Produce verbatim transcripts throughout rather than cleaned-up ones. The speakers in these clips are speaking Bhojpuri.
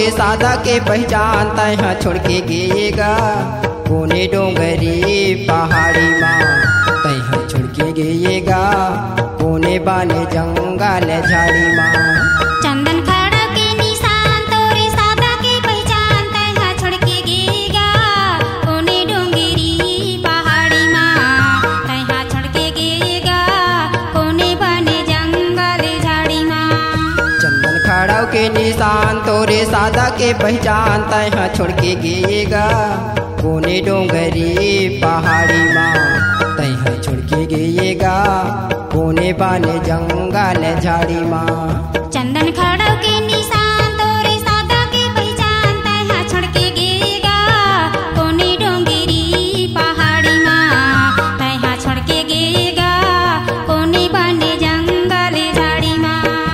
तोरे सादा के पहचान तैहा छोड़ के गएगा कोने डोंगरी पहाड़ी माँ तैहा छोड़ के गएगा कोने बाने जंगल झाड़ी माँ। चंदन खड़ा के निशान तोरे सादा के पहचान तैहा छोड़ के गएगा कोने डोंगरी पहाड़ी माँ तैहा छोड़ के गएगा कोने बाने जंगल झाड़ी माँ। चंदन खड़ा के निशान तोरे सादा के पहचान तैहा छोड़ के गएगा कोने डोंगरी पहाड़ी माँ तैहा छोड़ के गएगा कोने बाने जंगल झाड़ी माँ। चंदन खड़ा के निशान तोरे सादा के पहचान तैहा छोड़ के गएगा कोने डोंगरी पहाड़ी माँ तैहा छोड़ के गएगा कोने बाने जंगल झाड़ी माँ।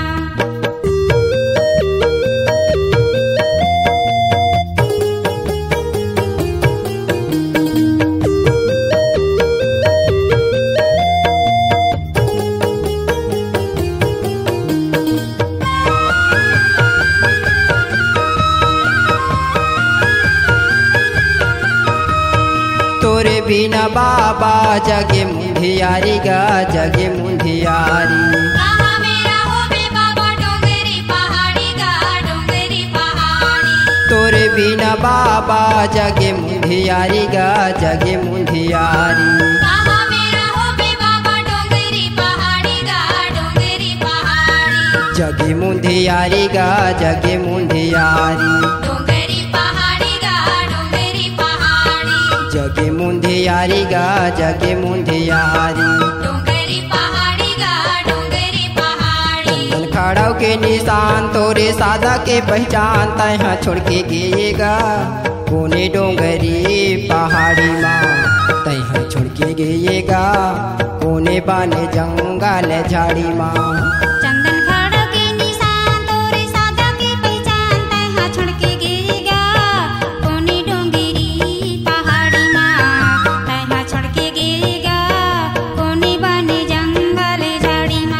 तोरे बिना बाबा जगे मुंधियारी गा जगे मुंधियारी। कहाँ मेरा हो बे बाबा डोंगरी पहाड़ी गा डोंगरी पहाड़ी। तोरे बिना बाबा जगे मुंधियारी गा जगे मुंधियारी। कहाँ मेरा हो बे बाबा डोंगरी पहाड़ी गा डोंगरी पहाड़ी। जगे मुंधियारी गा जगे मुंधियारी। डोंगरी पहाड़ी गा डोंगरी पहाड़ी। जगे मुंधियारी गा जगे मुंधियारी। डोंगरी पहाड़ी गा डोंगरी पहाड़ी। चंदन खड़ा के निशान तोरे सादा के पहचान तैहा छोड़ के गएगा कोने डोंगरी पहाड़ी माँ तैहा छोड़ के गएगा कोने बाने जंगल झाड़ी माँ। चंदन खड़ा के निशान तोरे सादा के पहचान तैहा छोड़ के गएगा कोने डोंगरी पहाड़ी माँ तैहा छोड़ के गएगा कोने बाने जंगल झाड़ी माँ।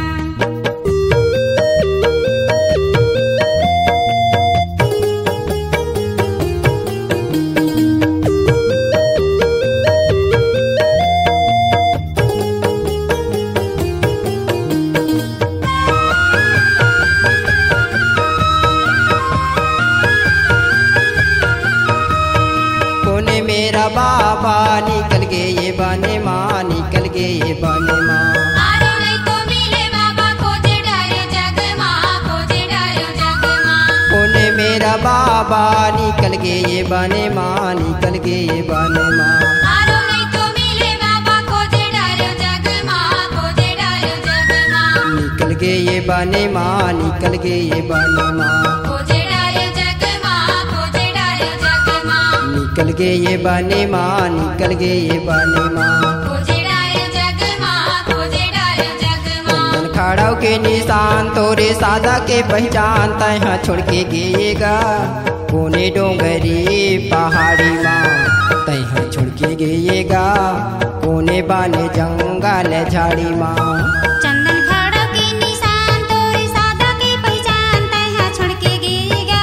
कोने मेरा बाबा निकल गए ये बाने माँ निकल गए ये बाने माँ। आरो नहीं तो मिले बाबा खोजे डाले जग माँ खोजे डाले जग माँ। कोने मेरा बाबा निकल गए ये बाने माँ निकल गए ये बाने माँ। आरो नहीं तो मिले बाबा खोजे डाले जग माँ खोजे डाले जग माँ। निकल गए ये बाने माँ निकल गए ये बाने माँ। खोजे डाले जग माँ खोजे डाले जग माँ। निकल गए ये बाने माँ निकल गए ये बाने माँ। खोजे डाले जग माँ खोजे डाले जग माँ। चंदन खड़ा के निशान तोरे सादा के पहचान तैहा छोड़ के गएगा कोने डोंगरी पहाड़ी माँ तैहा छोड़ के गएगा कोने बाने जंगल झाड़ी माँ। चंदन खड़ा के निशान तोरे सादा के पहचान तैहा छोड़ के गएगा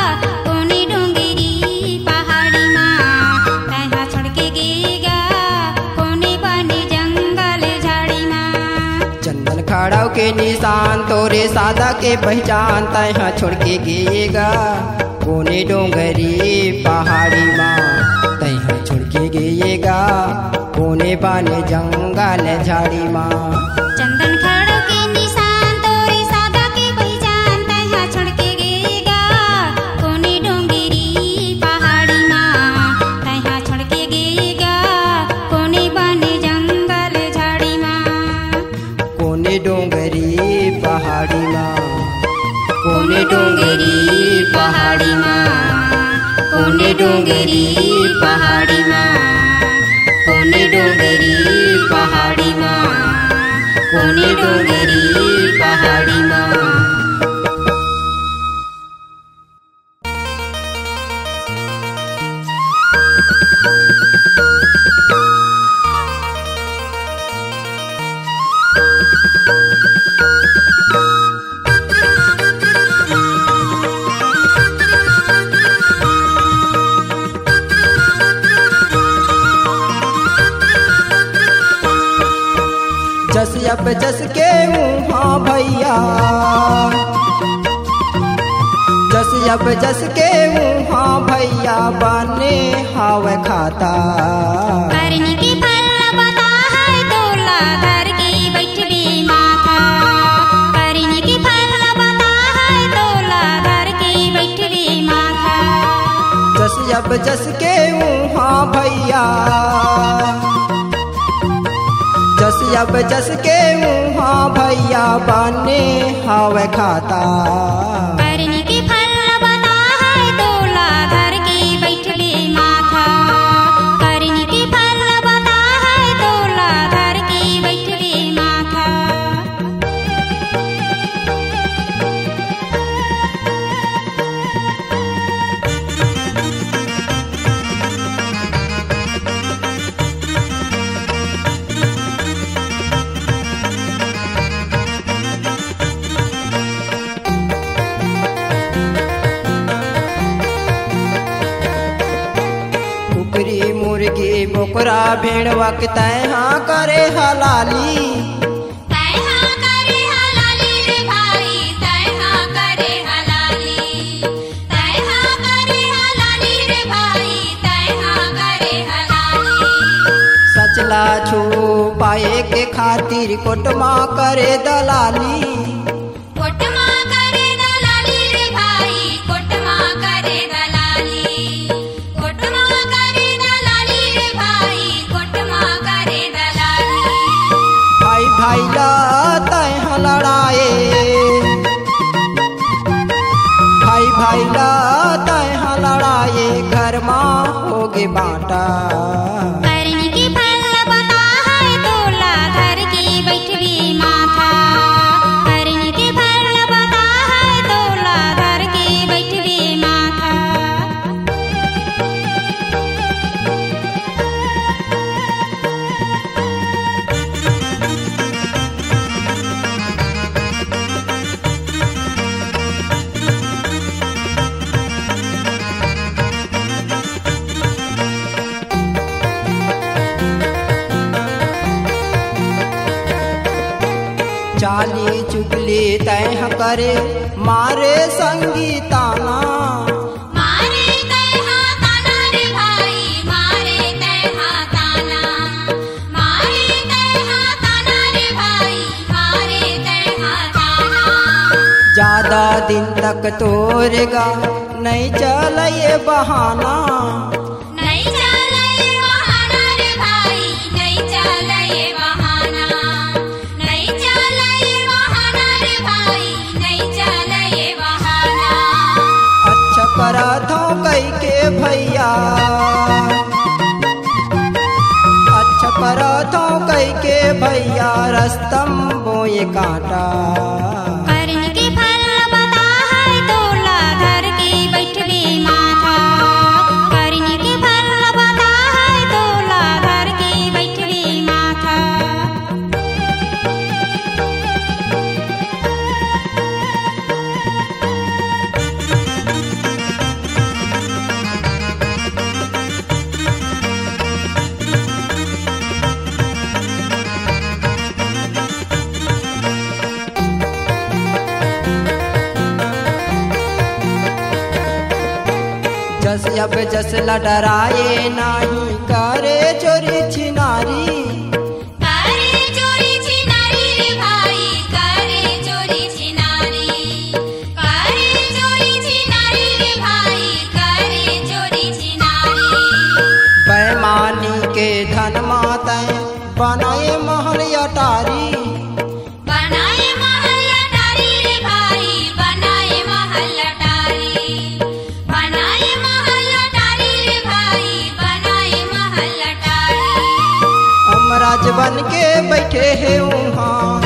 कोने डोंगरी पहाड़ी माँ तैहा छोड़ के गएगा कोने बाने जंगल झाड़ी माँ। चंदन खड़ा के निशान तोरे सादा के पहचान तैहा छोड़ के गएगा कोने डोंगरी पहाड़ी माँ तैहा छोड़ के गएगा कोने बाने जंगल झाड़ी माँ। चंदन खड़ा के निशान तोरे सादा के पहचान तैहा छोड़ के गएगा कोने डोंगरी पहाड़ी माँ तैहा छोड़ के गएगा कोने बाने जंगल झाड़ी माँ। कोने डोंगरी पहाड़ी माँ कोने डोंगरी पहाड़ी माँ कोने डोंगरी पहाड़ी माँ कोने डोंगरी पहाड़ी माँ कोने डोंगरी पहाड़ी माँ। अब जस के हाँ भैया, जस अब जस के हाँ भैया बने हावे खाता। करनी के फल बता है तोला धर के बैठबे माथा। करनी के फल बता है तोला धर के बैठबे माथा। जस अब जस के हाँ भैया, जस अब जस के हाँ भैया बने हावे खाता। करनी के फल बता है तोला धर के बैठबे माथा। करनी के फल बता है तोला धर के बैठबे माथा। कुकरी मुर्गी बोकरा भेड़वा के तैहा करे हलाली। तैहा करे हलाली रे भाई, तैहा करे हलाली। तैहा करे हलाली रे भाई, तैहा करे हलाली। सचला छू पाए के खातिर कोटमा करे दलाली। कोटमा करे दलाली रे भाई, कोटमा करे दलाली। कोटमा करे दलाली रे भाई, कोटमा करे दलाली। भाई भाई ला तैहा लड़ाए, भाई भाई ला तैहा लड़ाए घर माँ होगे बाटा। करनी के फल बता है तोला धर के बैठबे माथा। करनी के फल बता है तोला धर के बैठबे माथा। चाली चुगली तैहा करे मारे संगीताना। मारे तैहा ताना रे भाई, मारे तैहा ताना। मारे तैहा ताना रे भाई, मारे तैहा ताना। ज्यादा दिन तक तोरेगा नहीं चले बहाना। नहीं चले बहाना रे भाई, नहीं चले बहाना। नहीं चले बहाना रे भाई, नहीं चले बहाना। अच्छा करा था कई के भैया, अच्छा करा था कई के भैया रस्तम बोए काटा। करनी के फल बता है तोला धर के बैठबे माथा। करनी के फल बता है तोला धर के बैठबे माथा। जस अब जस लडराए नाही करे चोरी छिनारी। करे चोरी छिनारी रे भाई, करे चोरी छिनारी। करे चोरी छिनारी रे भाई, करे चोरी छिनारी। बेमानी के धन माता बनाए महल अटारी। बनाए महल अटारी रे भाई, बनाए महल अटारी। बनाए महल अटारी रे भाई, बनाए महल अटारी। अमराज बन के बैठे है वहाँ,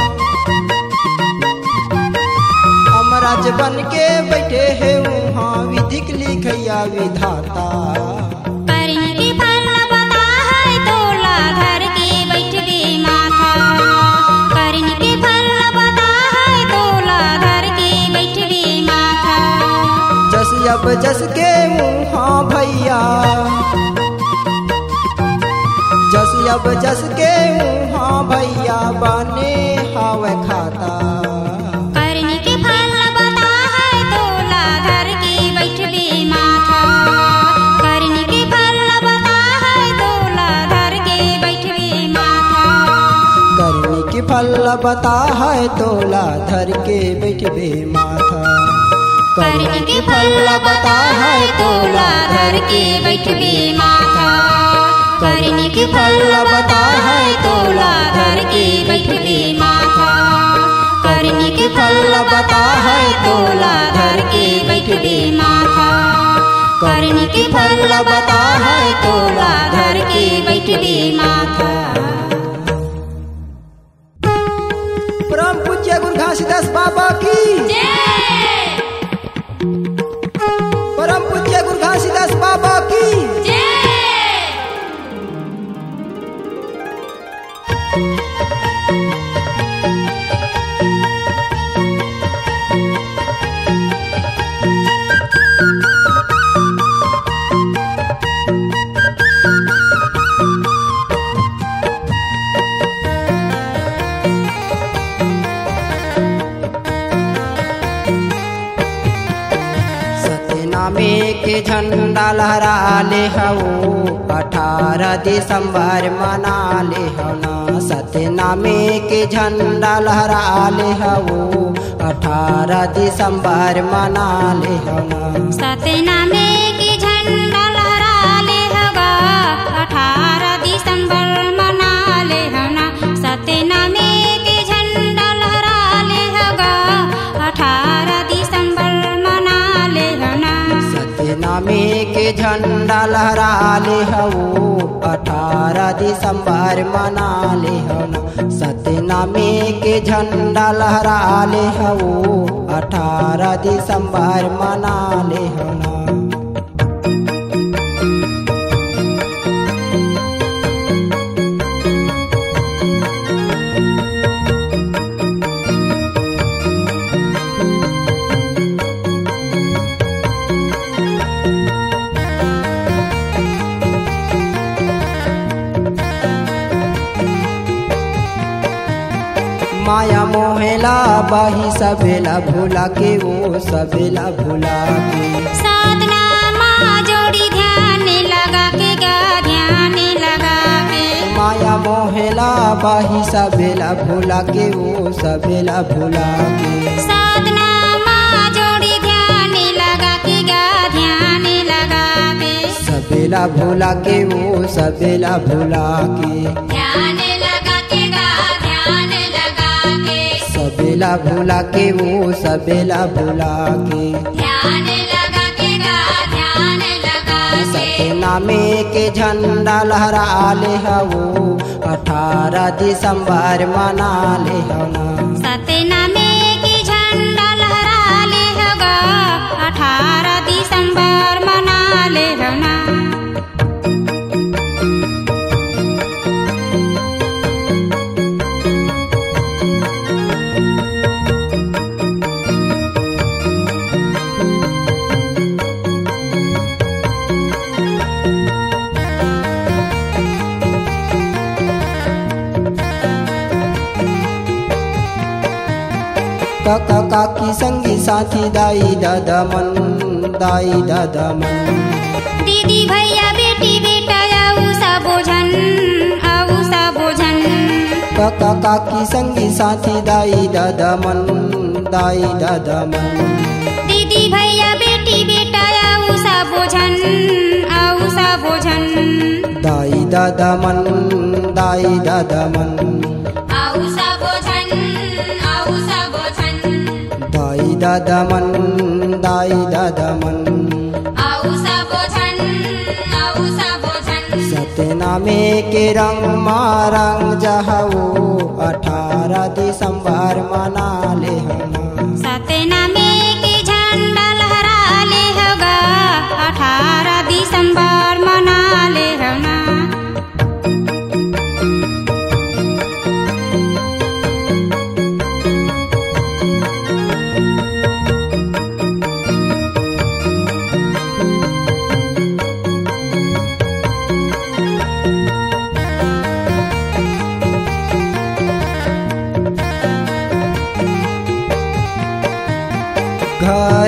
अमराज बन के बैठे है वहाँ विधिक लिखैया विधाता। करनी के फल बता है तोला धर के बैठबे माथा। करनी के फल बता है तोला धर के बैठबे माथा। जस अब जस के हाँ भैया, जस अब जस के हाँ भैया बने हवे खाता। करनी के फल बता है तोला धर के बैठबे माथा। करनी के फल बता है तोला धर के बैठबे माथा। करनी के फल बता है तोला धर के बैठबे माथा। करनी के फल बता है तोला धर के बैठबे माथा। करनी के फल बता है तोला धर के बैठबे माथा। करनी के फल बता है तोला धर के बैठबे माथा। करनी के फल बता है तोला धर के बैठबे माथा। परम पूज्य गुरु घासीदास बाबा की परम पूज्य गुरु घासीदास बाबा की नामे के झंडा लहरा ले हवो अठारह दिसंबर मना ले हवना। सत्य नामे के झंडा लहरा ले हवो अठारह दिसंबर मना ले हवना। सत्य नामे के झंडा लहरा ले हवा अठारह दिसंबर मना ले हवना। सत्य नामे के झंडा लहरा ले हवा अठारह दिसंबर मना ले हवना। नामे के झंडा लहरा ले हवो अठारह दिसंबर मना ले हवना। सत्य नामे के झंडा लहरा ले हवो अठारह दिसंबर मना ले हवना। माया मोहेला बाही सबेला भूला के वो सबेला भूला के। साधना माँ जोड़ी ध्यान लगा के गा ध्यान लगा के। माया मोहेला बाही सबेला भूला के वो सबेला भूला के। साधना माँ जोड़ी ध्यान लगा के गा ध्यान लगा के। सबेला भूला के वो सबेला भूला के। ध्यान लगा के गा ध्यान लगा के। सबेला भूला के वो सबेला भूला के। ध्यान लगा के गा ध्यान लगा के। सत्य नामे के झंडा लहरा ले हवो अठारह दिसंबर मना ले हवना। सत्य नामे के झंडा लहरा ले हवा अठारह दिसंबर मना ले हवना। काका काकी संगी साथी दाई दादा मन दाई दादा मन। दीदी भैया बेटी बेटा आऊ सा बोझन आऊ सा बोझन। काका काकी संगी साथी दाई दादा मन दाई दादा मन। दीदी भैया बेटी बेटा आऊ सा बोझन आऊ सा बोझन। दाई दादा मन दाई दादा मन। आऊ सा बोझन आऊ सा बोझन। दाई दादा मन दाई दादा मन। आऊ सा बोझन आऊ सा बोझन। सत्य नामे के रंग मारंग जहवो अठारह दिसंबर मना ले हवना। सत्य नामे के झंडा लहरा ले हवा अठारह दिसंबर मना ले हवना।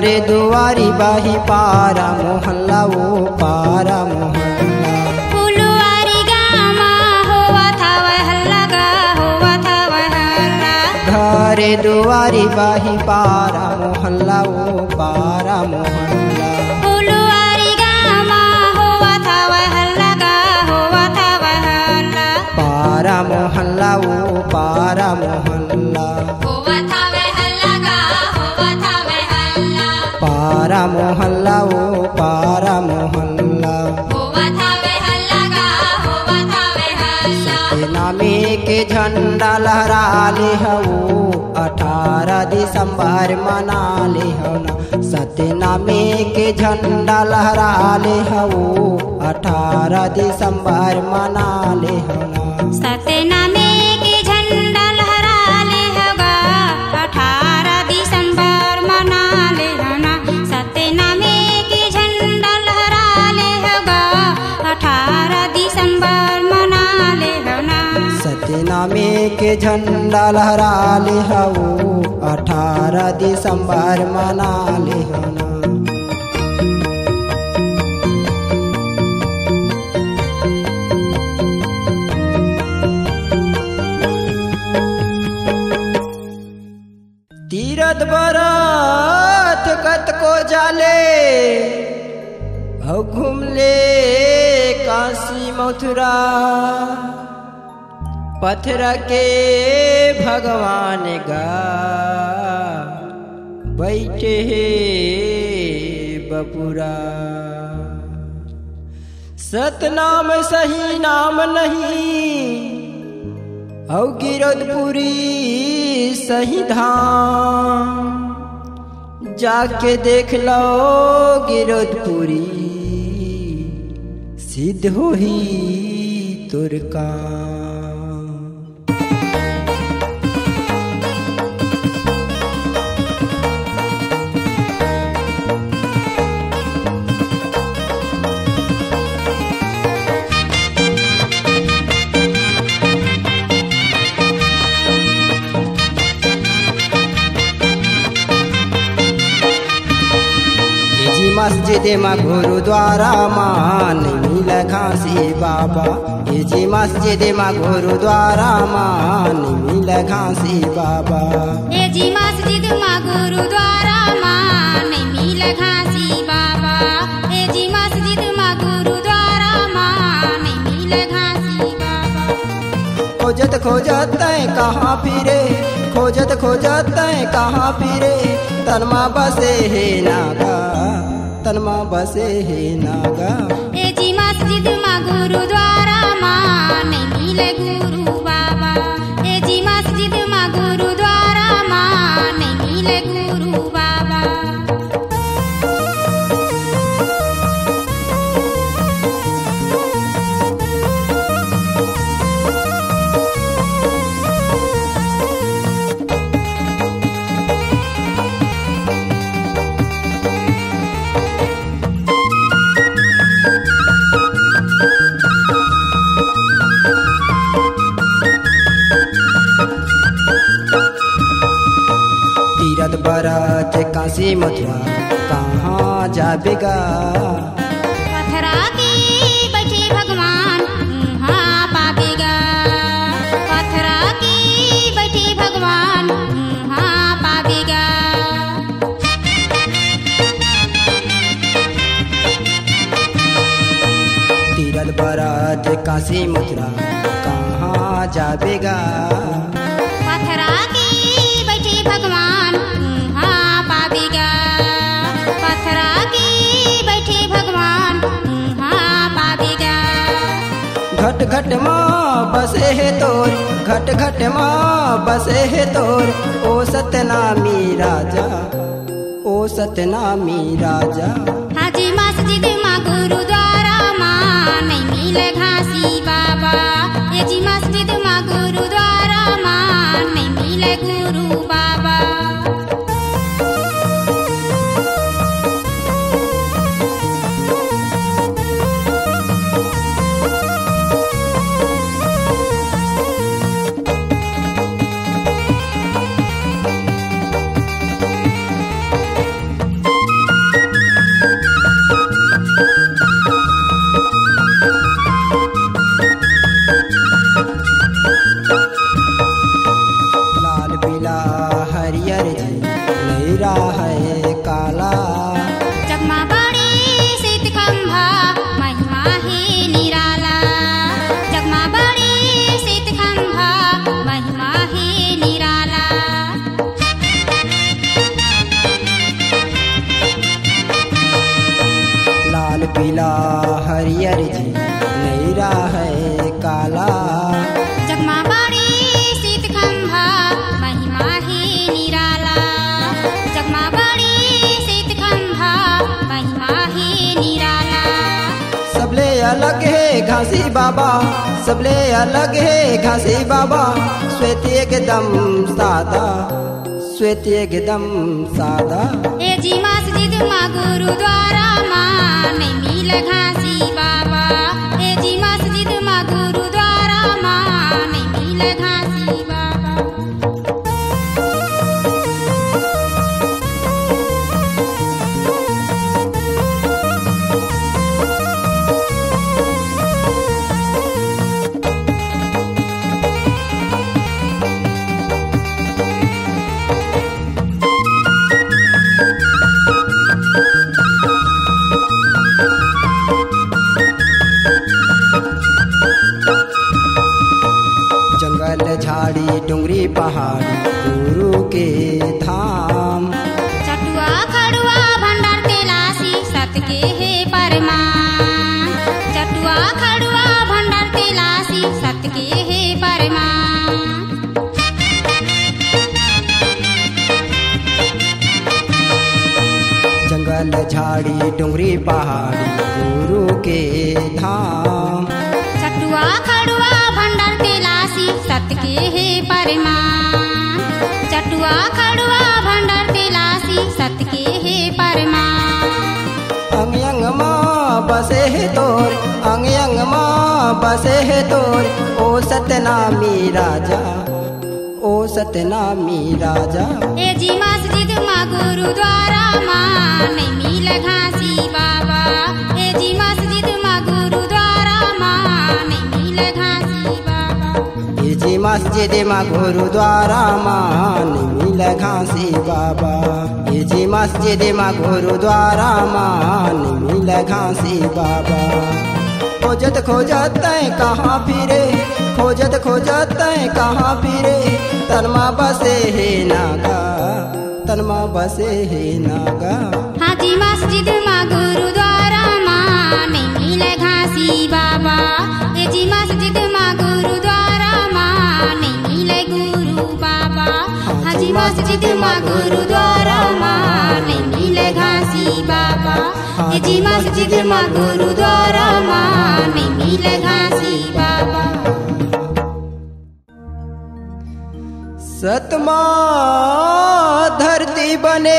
घरे दुआरी बाही पारा मोहल्ला वो पारा मोहल्ला फुलवारी गामा होवा था वह लगा होवा था वह हल्ला घरे दुआरी बाही पारा मोहल्ला वो पारा मोहल्ला फुलवारी गामा होवा था वह लगा होवा था वह हल्ला पारा मोहल्ला वो पारा मोहल्ला होवा था वह लगा होवा था वह हल्ला पारा मोहल्ला वो पारा मोहल्ला होवा था वह लगा होवा था वह हल्ला नामे के झंडा लहरा ले हो अठारह दिसंबर मना ले हो ना सत्यनामे के झंडा लहरा ले हो अठारह दिसंबर मना ले हो ना सत्यनामे के झंडा लहरा ले होगा अठारह दिसंबर मना ले होना सत्यनामे के झंडा लहरा ले होगा अठारह दिसंबर मना ले होना सत्यनामे के झंडा लहरा ले हो अठारह दिसंबर मना ले हो ना तीरथ बरथ कत को जाले औ घूम ले काशी मथुरा पत्थर के भगवान गा बैठे हे बपुरा सतनाम सही नाम नहीं औ गिरधपुरी सही धाम जाके देख लो गिरधपुरी सिद्ध हो ही तुर काम मस्जिद में गुरुद्वारा मान मिल घासी बाबा ये जी मस्जिद में गुरुद्वारा मान मिल घासी बाबा ए जी मस्जिद में गुरुद्वारा मान मिल घासी बाबा ए जी मस्जिद में गुरुद्वारा मान मिल घासी बाबा खोजत खोजत कहाँ फिरे खोजत खोजत कहाँ फिरे तनमा बसे हे नागा तनमा बसे हे नागा ए जी मस्जिद में गुरुद्वारा मान मिल गुरु बाबा ए जी मस्जिद में गुरुद्वारा मान मिल गुरु बाबा तीरथ बरत काशी मथुरा कहाँ जाबेगा पथरा के बैठे भगवान वहाँ पावेगा पथरा के बैठे भगवान वहाँ पावेगा तीरथ बरत काशी मथुरा कहाँ जाबेगा पथरा के बैठे भगवान वहाँ पावेगा पथरा के बैठे भगवान वहाँ पावेगा घट घट माँ बसे है तोर घट घट माँ बसे है तोर ओ सतनामी राजा ओ सतनामी राजा हाजी मस्जिद में गुरुद्वारा मान मिल घासी बाबा ए जी मस्जिद में गुरुद्वारा मान मिल गुरु बाबा नीला हरियर जी नैरा है काला। जगमा बाड़ी शीत खंभा महिमा ही निराला। जगमा बाड़ी शीत खंभा महिमा ही निराला। सबले अलग है घासी बाबा, सबले अलग है घासी बाबा। श्वेत एकदम सादा, श्वेत एकदम सादा। ए जी मस्जिद माँ गुरुद्वारा माँ नहीं मिल घासी बाबा। ए जी मस्जिद माँ गुरुद्वारा माँ नहीं मिल घासी बाबा। जंगल झाड़ी डुंगरी पहाड़ी गुरु के धाम। चटुआ खड़ुआ भंडार तेलासी सत के है परमान। चटुआ खड़ुआ भंडार तेलासी सत के है परमान। जंगल झाड़ी डुंगरी पहाड़ी गुरु के धाम। चटुआ खड़ुआ भंडार तेलासी सत के है परमान। चटुआ खड़ुआ भंडार तेलासी सत के है परमान। अंग अंग माँ बसे है तोर, अंग अंग माँ बसे है तोर। ओ सतनामी राजा, ओ सतनामी राजा। ए जी मस्जिद माँ गुरुद्वारा माँ नहीं मिल घासी बाबा। ए जी मस्जिद माँ गुरुद्वारा माँ नहीं मिल घासी बाबा। ए जी मस्जिद माँ गुरुद्वारा माँ नहीं मिल घासी बाबा। ए जी मस्जिद माँ गुरुद्वारा माँ नहीं मिल घासी बाबा। खोजत खोजत कहाँ फिरे, खोजत खोजत कहाँ फिरे। तनमा बसे है नागा, तनमा बसे है नागा। हाँ जी मस्जिद माँ गुरुद्वारा माँ नहीं मिल घासी बाबा। ए जी मस्जिद माँ गुरुद्वारा माँ नहीं मिल गुरु बाबा। हाँ जी मस्जिद माँ गुरुद्वारा माँ नहीं मिल घासी बाबा। ए जी मस्जिद माँ गुरुद्वारा माँ नहीं मिल घासी बाबा। सतमा धरती बने,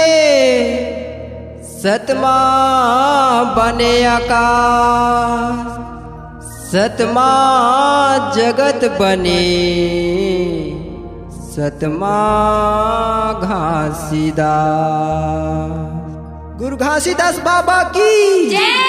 सतमा बने आकाश। सतमा जगत बने, सतमा घासीदास। गुरु घासीदास बाबा की जय।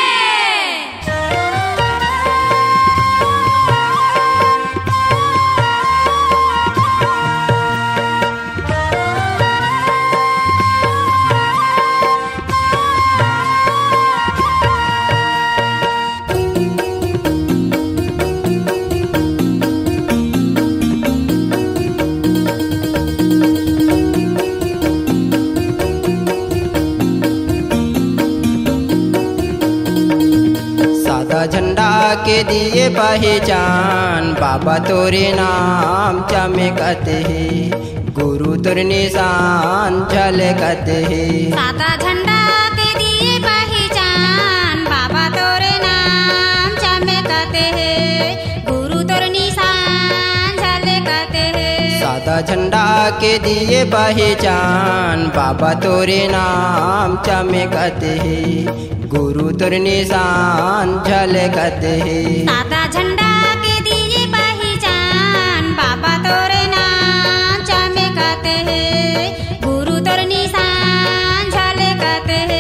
झंडा के दिए पहचान। बाबा तोरे नाम चमकत है, गुरु तोर निशान झलकत है। सादा झंडा के दिए पहचान। बाबा तोरे नाम चमकत है, गुरु तोर निशान झलकत है। सादा झंडा के दिए पहचान। बाबा तोरे नाम चमकत है, गुरु तोर निशान झलकत है। सादा झंडा के दिए पहचान। बाबा तोरे नाम चमकत है, गुरु तोर निशान झलकत है।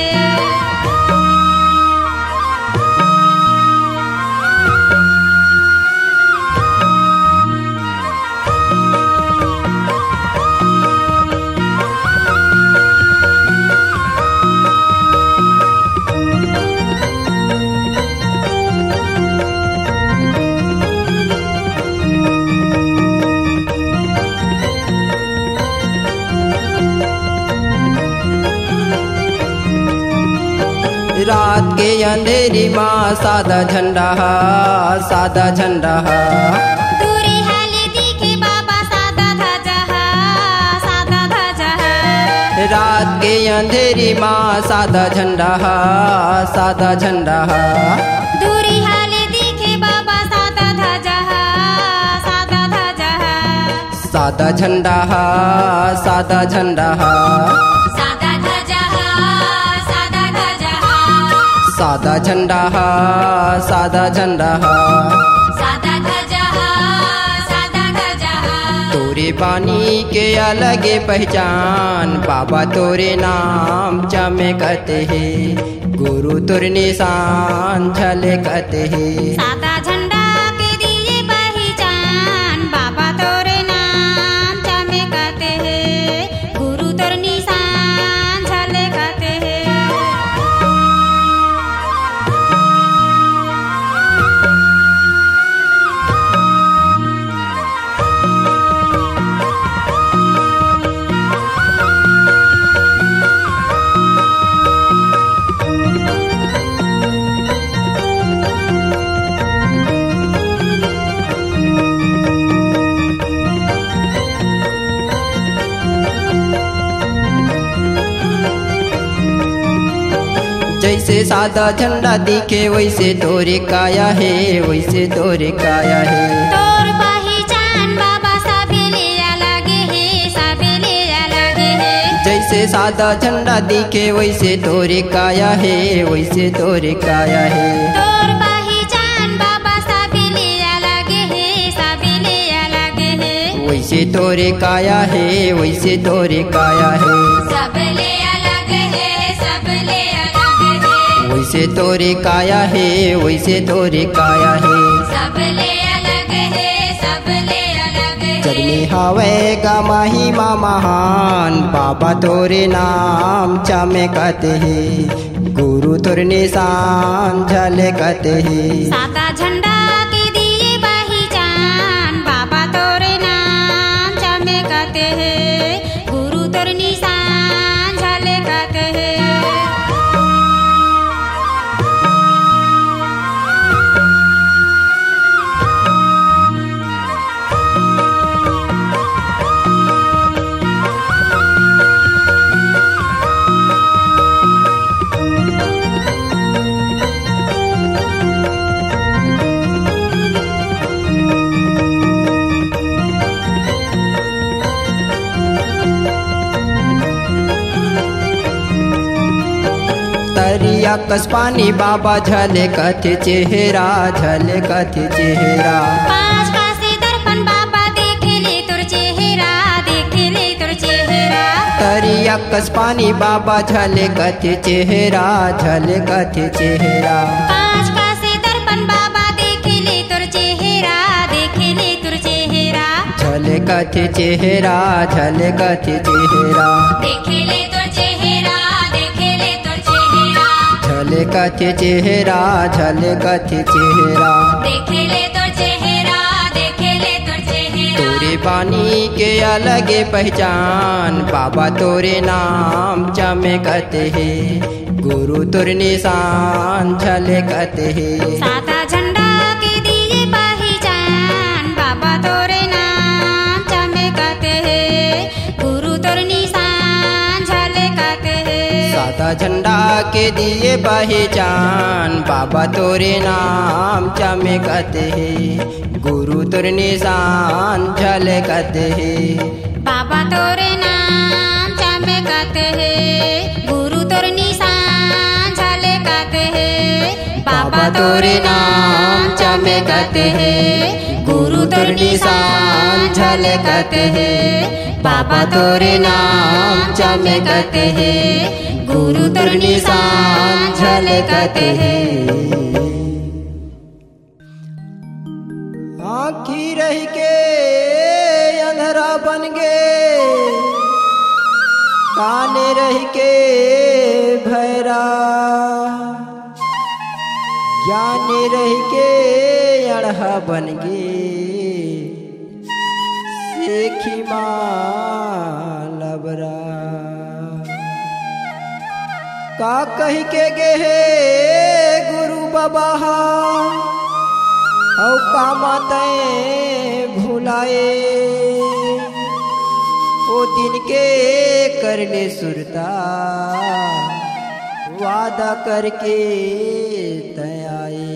रात के अंधेरी माँ सादा झंडा सादा झंडा दूरी हाली दिखे बाबा सादा ध्वजा सादा ध्वजा रात के अंधेरी माँ सादा झंडा सादा झंडा दूरी हाली दिखे बाबा सादा ध्वजा सादा ध्वजा सादा झंडा सादा झंडा सादा ध्वजा सादा ध्वजा सादा झंडा सादा झंडा सादा ध्वजा सादा ध्वजा तोरे बानी के अलग पहचान बाबा तोरे नाम चमकते है गुरु तुर निशान झलकते है सादा झंडा के दिए पहचान बाबा तोरे नाम चमकते हैं गुरु तोर निशान झलकते हैं जैसे सादा झंडा दिखे वैसे तोरे काया है वैसे तोरे काया है तोर पहचान बाबा सबे ले अलगे है सबे ले अलगे है जैसे सादा झंडा दिखे वैसे तोरे काया है वैसे तोरे काया है तोर पहचान बाबा सबे ले अलगे है सबे ले अलगे है वैसे तोरे काया है वैसे तोरे काया है सब ले अलग है सब ले अलग है वैसे तोरे काया है वैसे तोरे काया है सब ले अलग है सब ले अलग है जग में हवेगा महिमा महान बाबा तोरे नाम चमकते है गुरु तुर निशान झलकते है सादा झंडा के दिए पहचान बाबा तोरे नाम चमकते हैं गुरु तोर निशान झलकते हैं तरिया कस पानी बाबा झलकत चेहरा झलकत चेहरा पाँच पासे दर्पण बाबा देख ले तोर चेहरा देख ले तोर चेहरा तरिया कस पानी बाबा झलकत चेहरा झलकत चेहरा पाँच पासे दर्पण बाबा देख ले तोर चेहरा देख ले तोर चेहरा झलकत चेहरा झलकत चेहरा देख ले तोर चेहरा देख ले तोर चेहरा झलकत चेहरा झलकत चेहरा देख ले तोर चेहरा देख ले तोर चेहरा तोरे बानी के अलग पहचान बाबा तोरे नाम चमकते है गुरु तुर निशान झलकते है सादा झंडा के दिए पहचान बाबा तोरे नाम चमकते हैं गुरु तोर निशान झलकते हैं सादा झंडा के दिए पहचान बाबा तोरे नाम चमकते है गुरु तुर निशान झलकते है बाबा तोरे नाम चमकते हैं गुरु तोर निशान झलकते हैं बाबा तोरे नाम चमकते हैं गुरु तोर निशान झलकते हैं बाबा तोरे नाम चमकते हैं गुरु तोर निशान झलकते हैं आँखी रह के अंधेरा बन गे काने रह के भैरा ज्ञानी रह के अड़हा बन गे सेखी माँ लबरा का कही के गे हे गुरु बाबा औ का माते भुलाए ओ दिन के करने सुरता वादा करके तयाए।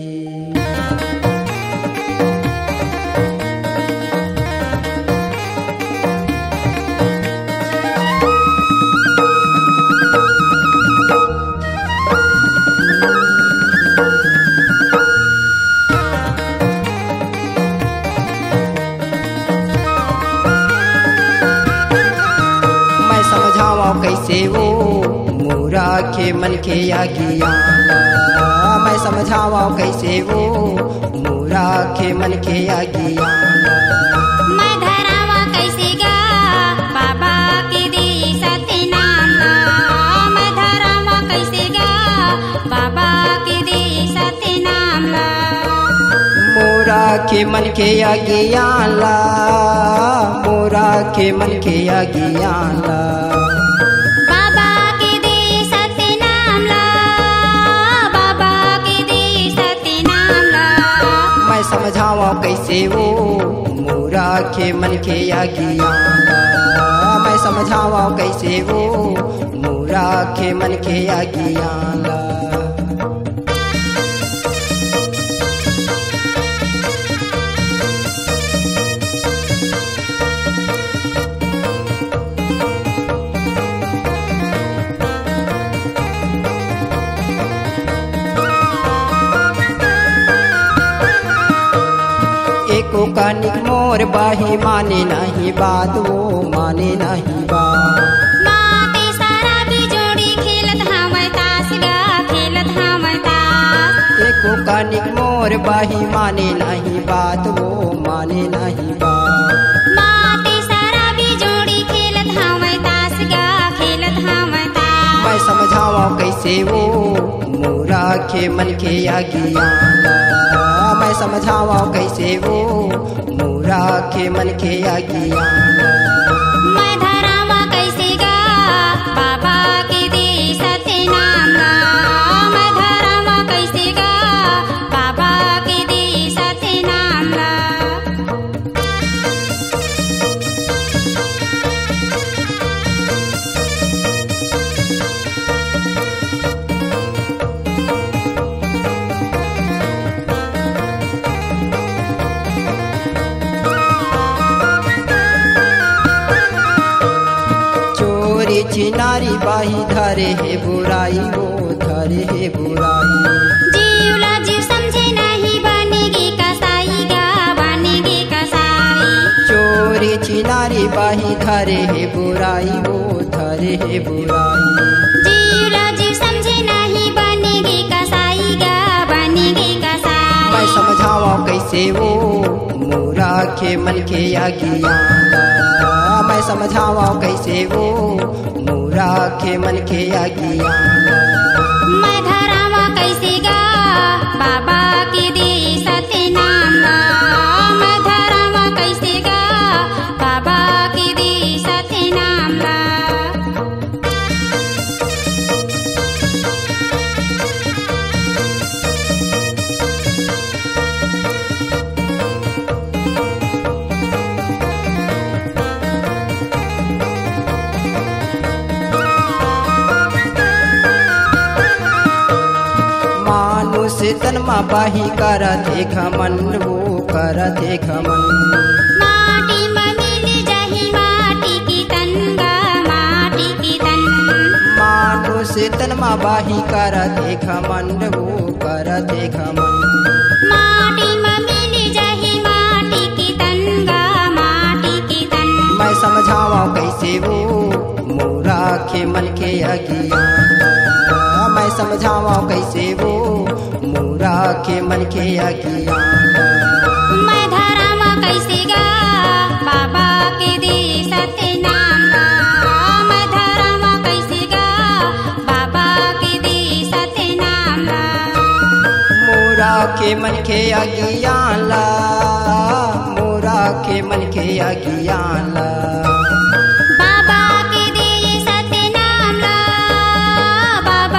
कैसे वो मोरा के मन के आगिया मैं समझावा कैसे वो मोरा के मन के आगिया मैं धरावा कैसे गा बाबा के दे सत्य नाम ला मैं धरावा कैसे गा बाबा के दे सत्य नाम ला मोरा के मन के आगिया ला मोरा के मन के आगिया ला समझावा कैसे वो मोरा के मन के आगिया मैं समझावा कैसे वो मोरा के मन के आगिया एको कानिक मोर बाही माने नहीं बात वो माने नहीं बात माते सारा बिजोड़ी खेलत हमर तास गा खेलत हमर तास एको कानिक मोर बाही माने नहीं बात वो माने नहीं बात माते सारा बिजोड़ी खेलत हमर तास गा खेलत हमर तास मैं समझावा कैसे वो मोरा के मन के आगिया मैं समझावा कैसे वो मोरा के मन के आगिया मैं धरावा कैसे गा बाबा के दे सत्य नाम ला मैं धरावा कैसे गा बाबा के दे सत्य नाम ला चिनारी बाही धरे है बुराई वो धरे है बुराई जीवला जीव समझे नहीं बनेगी कसाई गा बनेगी कसाई चोरी चिनारी बाही धरे है बुराई वो धरे है बुराई जीवला जीव समझे नहीं बनेगी कसाई गा बनेगी कसाई मैं समझावा कैसे वो मोरा के मन के आगिया मैं समझावा कैसे वो मोरा के मन के आगिया मैं धरावा कैसे गा बाबा के दे सत्य नाम ला मैं धरावा कैसे गा बाबा के दे सत्य नाम ला तन मा बाही करत है घमन वो करत है घमन माटी में मिल जाही माटी की तन गा माटी की तन मानुष तन मा बाही करत है घमन वो करत है घमन माटी में मिल जाही माटी की तन गा माटी की तन मैं समझावा कैसे वो मोरा के मन के आगिया मैं समझावा कैसे वो मोरा के मन के आगिया मैं धरावा कैसे गा बाबा के दे सत्य नाम ला मैं धरावा कैसे गा बाबा के दे सत्य नाम ला मोरा के मन के आगिया ला मोरा के मन के आगिया ला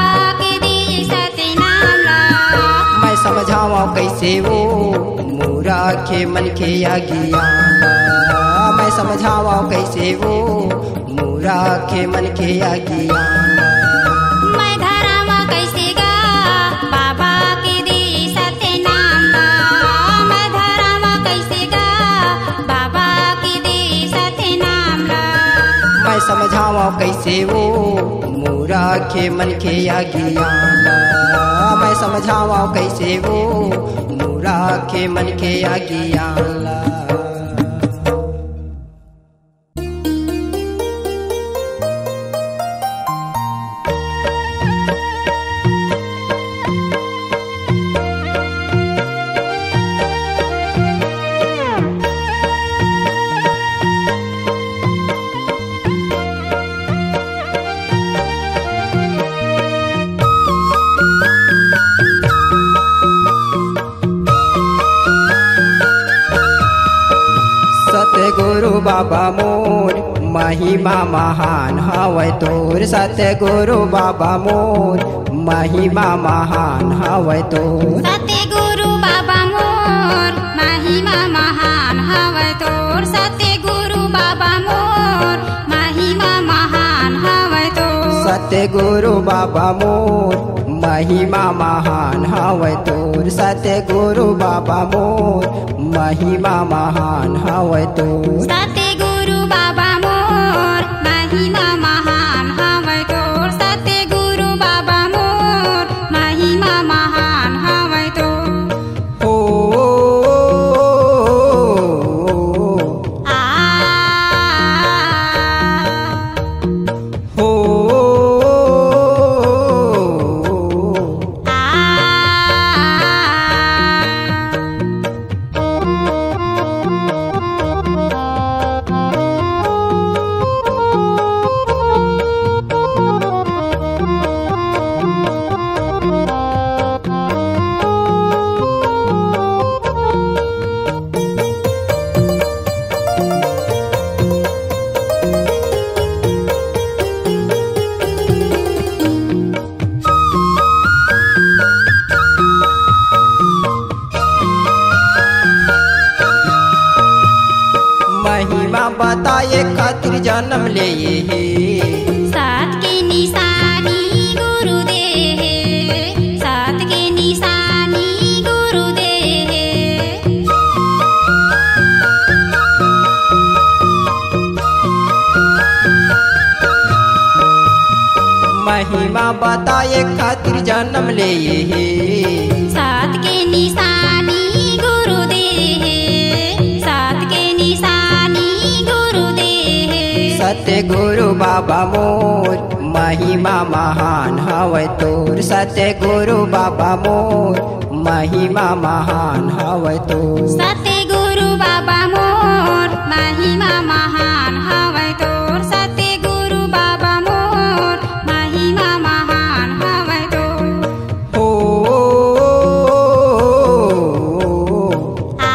रखे मन के अज्ञान मैं समझावा कैसे वो मोरा के मन के अज्ञान मैं धरावा कैसे गा बाबा के दे सत्य नाम ला मैं धरावा कैसे गा बाबा के दे सत्य नाम ला मैं समझावा कैसे वो मोरा के मन के अज्ञान मैं समझावा कैसे वो मोरा के मन के अज्ञान सतगुरु बाबा मोर महिमा महान हवै तोर सतगुरु बाबा मोर महिमा महान हवै तोर सतगुरु बाबा मोर महिमा महान हवै तोर सतगुरु बाबा मोर महिमा महान हवै तोर सतगुरु बाबा मोर महिमा महान हवै तोर सतगुरु बाबा मोर महिमा महान हवै तोर सतगुरु बाबा मोर महिमा महान हवै तोर सतगुरु बाबा मोर महिमा महान हवै तोर ओ आ हो महिमा बताए खातिर जन्म ले हे सात के निशानी गुरु दे सात के निशानी गुरु दे महिमा बताए खातिर जन्म ले हे सात के निशानी गुरु दे सात के निशानी गुरु दे सतगुरु बाबा मोर महिमा महान हवै तोर सतगुरु बाबा मोर महिमा महान हवै तोर सतगुरु बाबा मोर महिमा महान हवै तोर सतगुरु बाबा मोर महिमा महान हवै तोर हो आ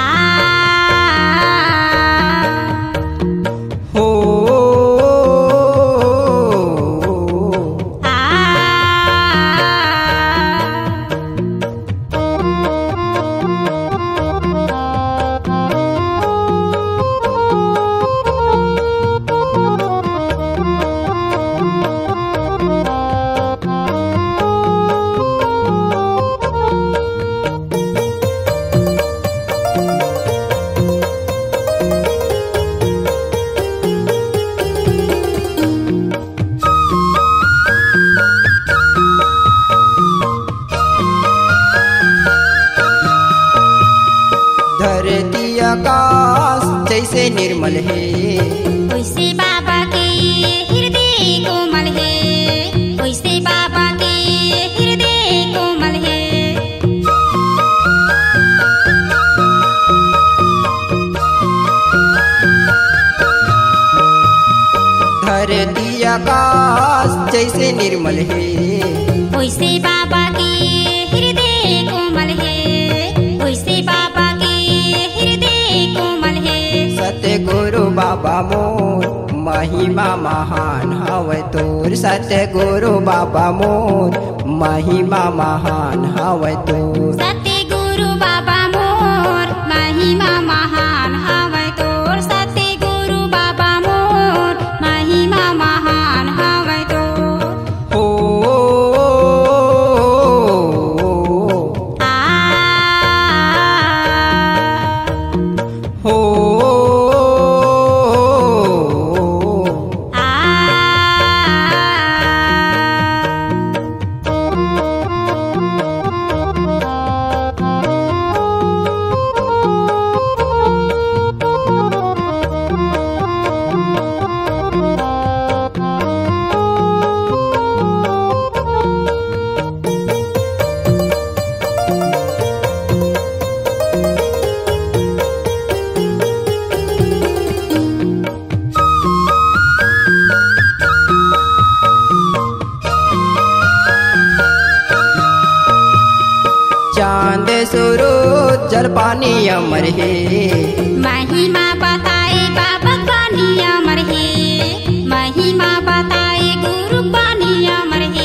हो आ धरती आकाश जैसे निर्मल है वैसे बाबा के हृदय कोमल है वैसे बाबा के हृदय कोमल है धरती आकाश जैसे निर्मल है वैसे बाबा के हृदय कोमल है वैसे बाबा के हृदय कोमल है सतगुरु बाबा मोर महिमा महान हवै तोर सतगुरु बाबा मोर महिमा महान हवै तोर सतगुरु बाबा मोर महिमा सूरज जल पानी अमर है महिमा बताए बाबा पानी अमर है महिमा बताए गुरु पानी अमर है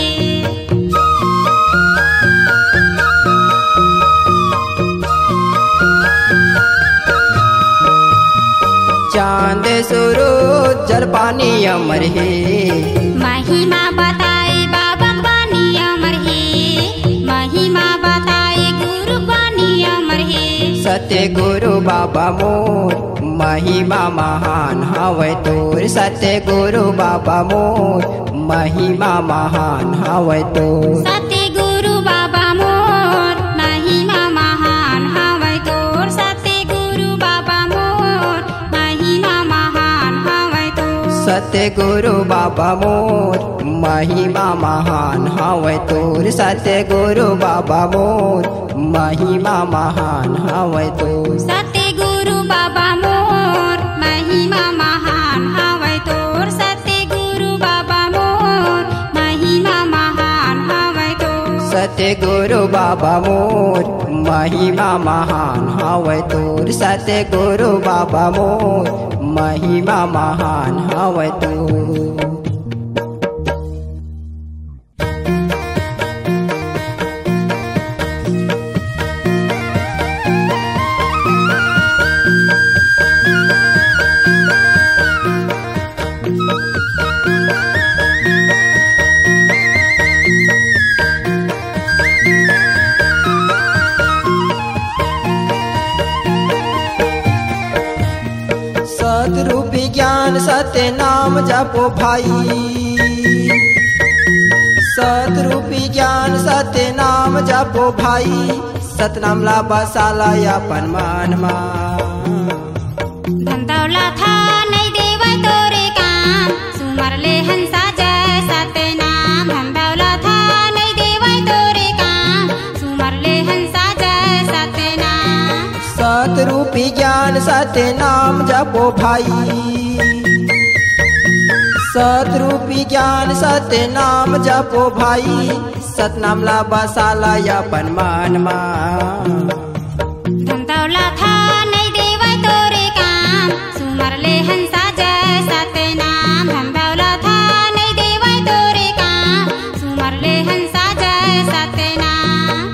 चांद सूरज जल पानी अमर है महिमा बताए बाबा पानी अमर है महिमा बताए गुरु पानी अमर है सत्य गुरु बाबा मोर महिमा महान हवै तोर सत्य गुरु बाबा मोर महिमा महान हवै तोर सत्य गुरु बाबा मोर महिमा महान हवै तोर सत्य गुरु बाबा मोर महिमा महान हवै तोर सत्य गुरु बाबा मोर महिमा महान हवै तोर सत्य गुरु बाबा मोर महिमा महान हवै तोर सत्य गुरु बाबा मोर महिमा महान हवै तोर सत्य गुरु बाबा मोर महिमा महान हवै तोर सत्य गुरु बाबा मोर महिमा महान हवै तोर सत्य गुरु बाबा मोर महिमा महान हवै तोर सतरूपी ज्ञान सत्य नाम जपो भाई सतरूपी ज्ञान सत्य नाम जपो भाई सतनाम ला बसाला अपन मान मा धन दौलत था नहीं देवै तोरे काम सुमर ले हंसा जय सत्य नाम धन दौलत था नहीं देवै तोरे काम सुमर ले हंसा जय सत्य नाम सतरूपी ज्ञान सत्य नाम जपो भाई सतरूपी ज्ञान सत्य नाम जपो भाई सतनाम ला बसाला अपन मान मा धन दौलत था नहीं देवै तोरे काम सुमर ले हंसा जय सत्य नाम धन दौलत था नहीं देवै तोरे काम सुमर ले हंसा जय सत्य नाम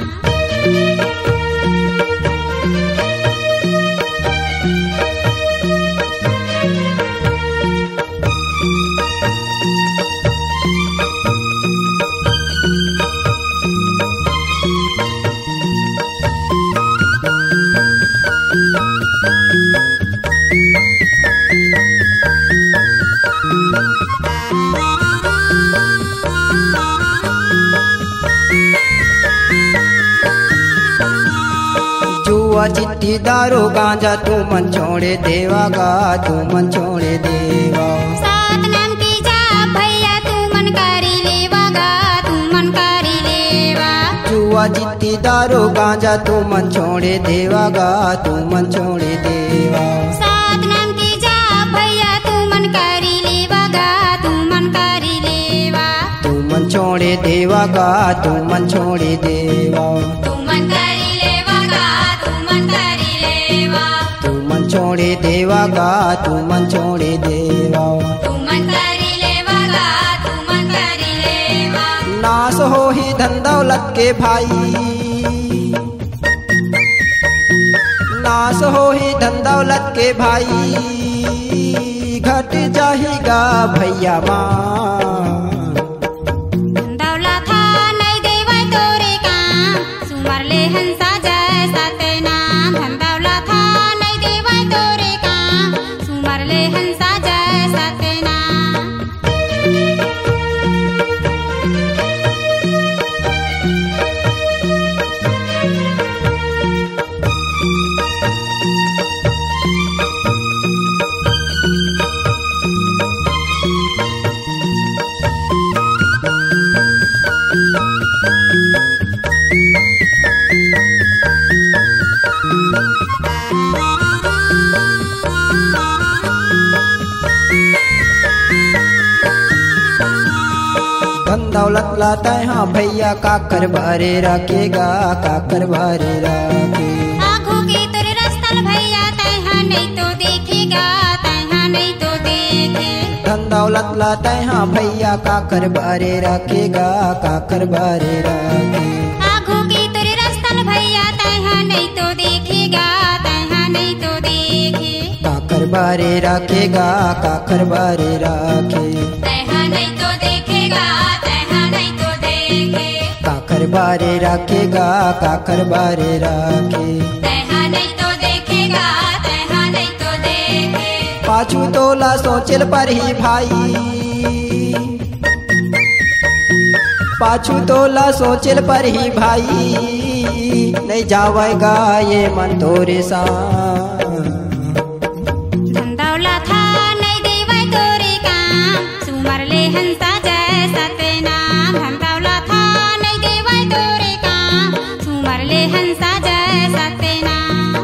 जुआ चिट्ठी दारू गांजा तू मन छोड़े देवा गा तू मन छोड़े देवा सात नाम की जा भैया तू मन करी लेवा गा तू मन करी लेवा जुआ चिट्ठी दारू गांजा तू मन छोड़े देवा गा तू मन छोड़े देवा सात नाम की जा भैया तू मन करी लेवा गा तू मन करी लेवा तू मन छोड़े देवा गा तू मन छोड़े देवा तू मन करी लेवा गा तू मन करी लेवा तू मन छोड़े देवा गा तू मन छोड़े देवा तू मन करी लेवा गा तू मन करी लेवा नाश हो ही धन दौलत के भाई नाश हो ही धन दौलत के भाई घट जाहिगा भैया माँ धन दौलत था नहीं देवै तोरे काम सुमर ले हंसा जय सत्य नाम धन दौलत था नहीं देवै तोरे काम सुमर ले हंसा जय सत्य नाम दौलत लाता हाँ भैया का कर बारे रखेगा का कर बारे रखे। आँखों के तुर रस्तल भैया तैहा नहीं तो देखेगा तैहा नहीं तो देखे। धन दौलत लाता हाँ भैया का कर बारे रखेगा का कर बारे रखे। आँखों के तुर रस्तल भैया तैहा नहीं तो देखेगा तैहा नहीं तो देखे। का कर बारे रखेगा का कर बारे रखे। तैहा नहीं तो देखेगा तैहा नहीं तो देखे। का कर बारे रखेगा का कर बारे रखे। तैहा नहीं तो देखेगा तैहा नहीं तो देखे। पाछू तोला सोचल पर ही भाई पाछू तोला सोचल पर ही भाई नहीं जावेगा ये मन तोरे सा। धन दौलत था नहीं देवे तोरे काम सुमर ले हंसा जैसा ते नाम। धन दौलत था नहीं देवे तोरे काम सुमर ले हंसा जैसा ते नाम।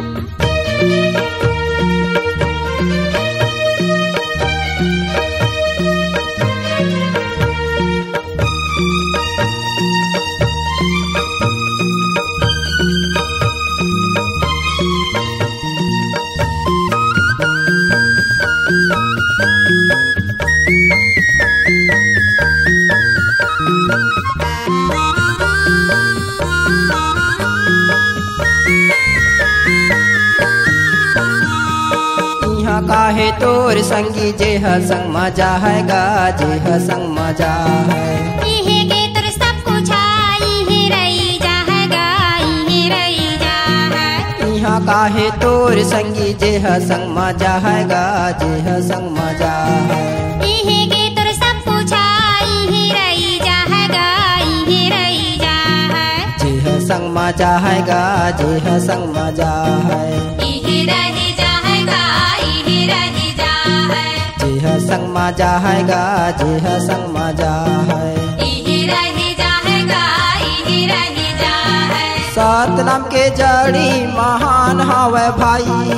यहाँ काहे तोर संगी जे ह संग मजा है गा जे ह संग मजा है। इहे के तुर सब कुछ इहे रही जा है गा इहे रही जा है। यहाँ काहे तोर संगी जे ह संग मजा है गा जे ह संग मजा है। इहे के तुर सब कुछ इहे रही जा है गा इहे रही जा है। जे ह संग मजा है गा जे ह संग मजा है। इहे रही जा है गा इहे रही जा है। जे ह संग मजा है गा जे ह संग मजा है। इहे रही जा है गा इहे रही जा है। सतनाम के जड़ी महान हवे भाई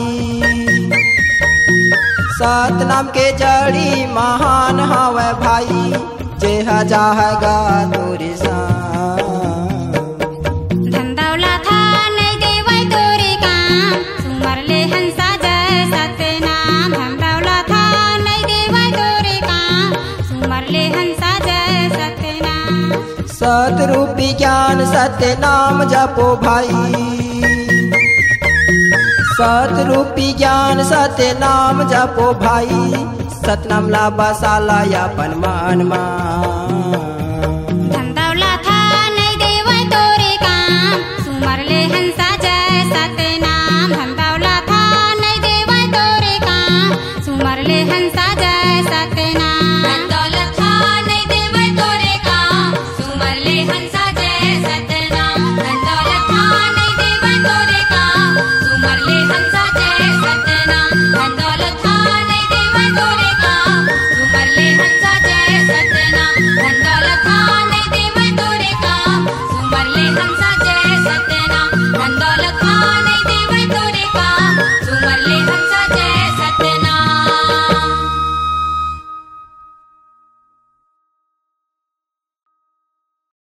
सतनाम के जड़ी महान हवे भाई जे ह जाहेगा तोरे सा। धन दौलत था नहीं देवे तोरे काम सुमर ले हंसा जैसा ते नाम। धन दौलत था नहीं देवे तोरे काम सुमर ले हंसा जैसा ते नाम। सतरूपी ज्ञान सत्य नाम जपो भाई सतरूपी ज्ञान सत्य नाम जपो भाई। सतनाम ला बसाला यापन मान मान।